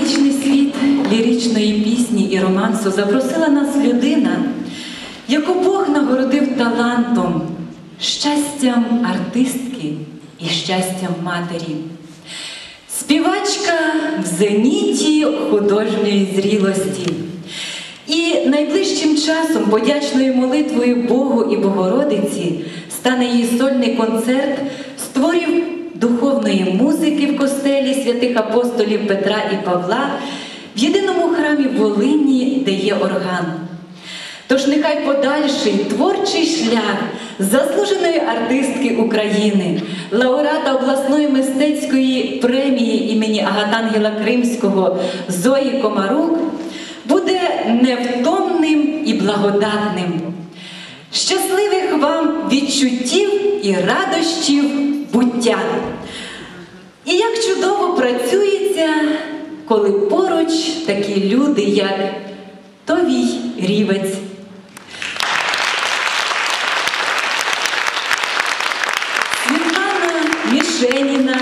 магічний світ ліричної пісні і романсу запросила нас людина, яку Бог нагородив талантом, щастям артистки і щастям матері. Співачка в зеніті художньої зрілості. І найближчим часом подячною молитвою Богу і Богородиці стане її сольний концерт з творів духовної музики в костелі святих апостолів Петра і Павла в єдиному храмі в Волині, де є орган. Тож нехай подальший творчий шлях заслуженої артистки України, лауреата обласної мистецької премії імені Агатангела Кримського Зої Комарук буде невтомним і благодатним. Щасливих вам відчуттів і радощів буття! І як чудово працюється, коли поруч такі люди, як Товій Рівець. Світлана Мішеніна.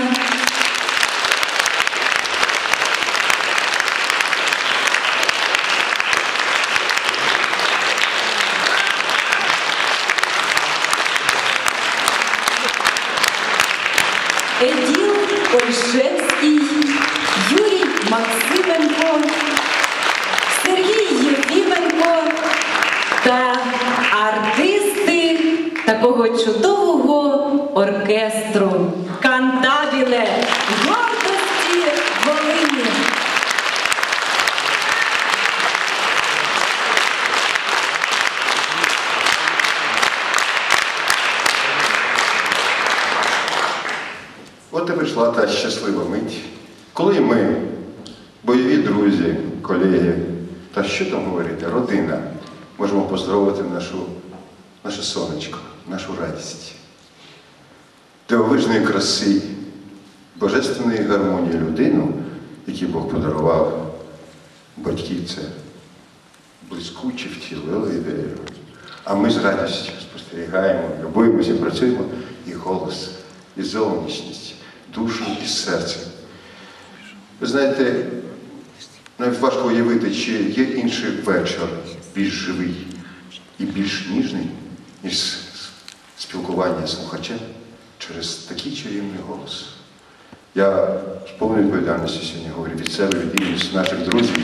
Еділ Ольшевський, Юрій Максименко, Сергій Єфіменко та артисти такого чудового оркестру «Кантабіле» гордості Волині. От і прийшла та щаслива мить, коли ми, бойові друзі, колеги, та що там говорити, родина, можемо поздоровити наше сонечко, нашу радість, дивовижної краси, божественної гармонії людину, яку Бог подарував. Батьки це блискуче втілили ідею. А ми з радістю спостерігаємо, любуємося, працюємо, і голос, і зовнішність, душу і серце. Ви знаєте, навіть важко уявити, чи є інший вечір більш живий і більш ніжний, ніж спілкування з слухачем через такий чарівний голос. Я з повною відповідальністю сьогодні говорю від себе, від імені наших друзів.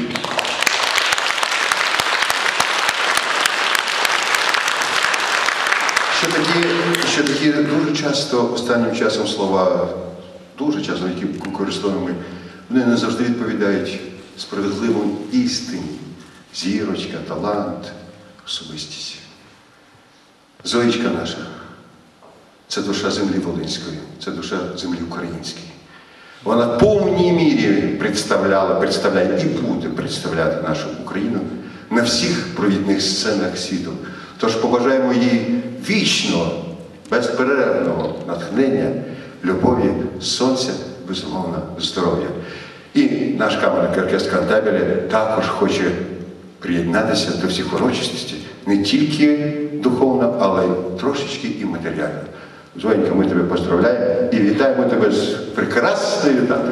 Що такі дуже часто останнім часом слова, дуже часто, які використовуємо, вони не завжди відповідають справедливо істині. Зірочка, талант, особистість. Зоїчка наша – це душа землі Волинської, це душа землі української. Вона в повній мірі представляє і буде представляти нашу Україну на всіх провідних сценах світу. Тож побажаємо їй вічного, безперервного натхнення, любові, сонця, безумовно, здоров'я. І наш камерний оркестр «Кантабіле» також хоче приєднатися до всіх урочистостей, не тільки духовно, але й трошечки і матеріально. Зоенька, ми тебе поздравляємо і вітаємо тебе з прекрасною датою.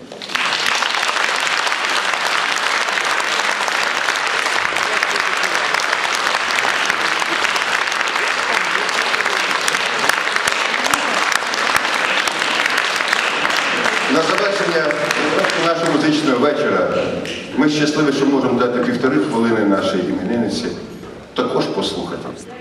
На завершення нашого музичного вечора ми щасливі, що можемо дати 1,5 хвилини нашій іменинниці також послухати.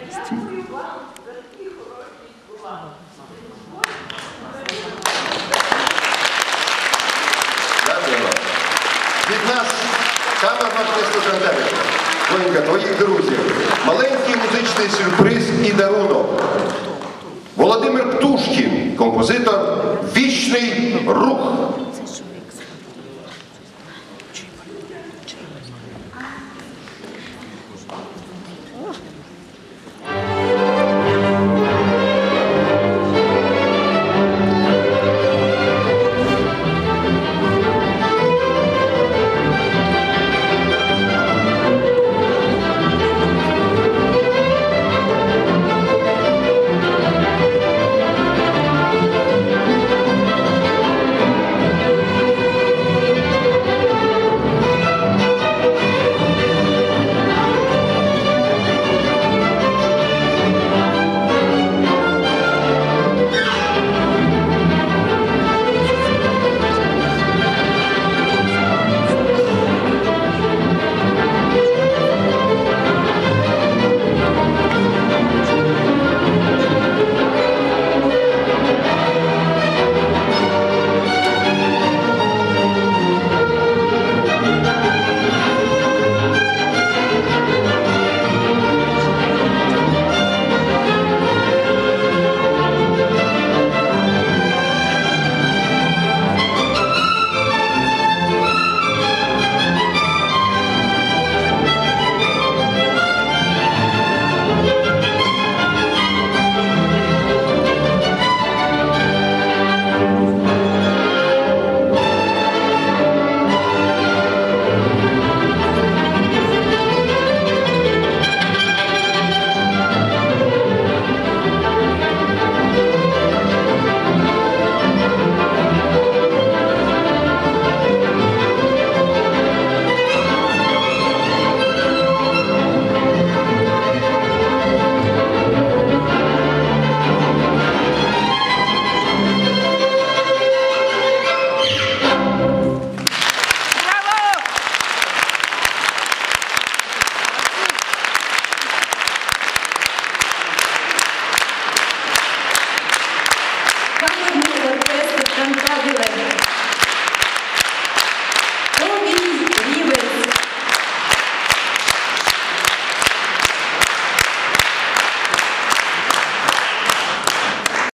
Дякую. Від нас камерного оркестру «Кантабіле», Зоенька, твоїх друзів, маленький музичний сюрприз і дарунок. Володимир Птушкін, композитор «Вічний рух».